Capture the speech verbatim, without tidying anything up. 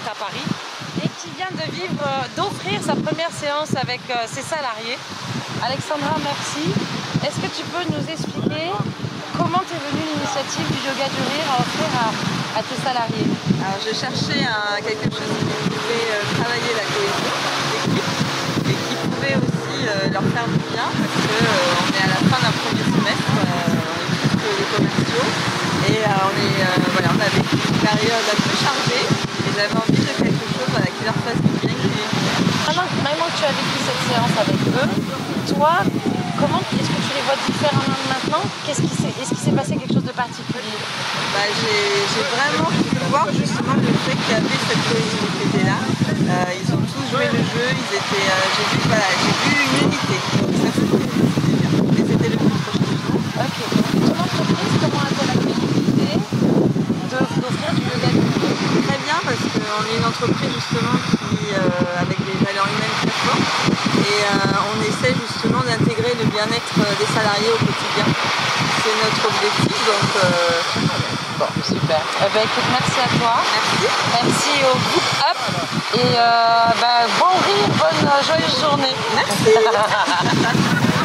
à Paris et qui vient de vivre, d'offrir sa première séance avec ses salariés. Alexandra, merci. Est-ce que tu peux nous expliquer comment t'es venue l'initiative du yoga du rire à offrir à, à tes salariés? Alors je cherchais un, quelque chose qui pouvait euh, travailler la cohésion d'équipe et qui pouvait aussi euh, leur faire du bien parce qu'on euh, est à la fin d'un premier semestre, euh, on est tous les commerciaux et euh, on, est, euh, voilà, on avait une période un peu chargée et j'avais envie de quelque chose voilà, qui leur fasse du bien. Maintenant, maintenant que tu as vécu cette séance avec eux, toi, comment est-ce que tu les vois différemment maintenant? Qu'est-ce qui s'est, est-ce qu'il s'est passé quelque chose de particulier? Bah, j'ai vraiment pu voir justement le fait qu'il y avait cette cohésion qui était là. Euh, ils ont tous joué le jeu, ils étaient, euh, j'ai vu, voilà, j'ai vu une unité. Donc ça c'était bien. Et c'était le plus proche. Ok. Ton entreprise, comment a-t-elle accueilli l'idée d'offrir du yoga du rire? Très bien parce qu'on est une entreprise justement qui, euh, avec des valeurs humaines très fortes et euh, on essaie justement d'intégrer le bien-être des salariés au quotidien. C'est notre objectif donc euh, bon, super. Eh ben, écoute, merci à toi. Merci. Merci au groupe Up et euh, bah, bon rire, bonne joyeuse journée. Merci.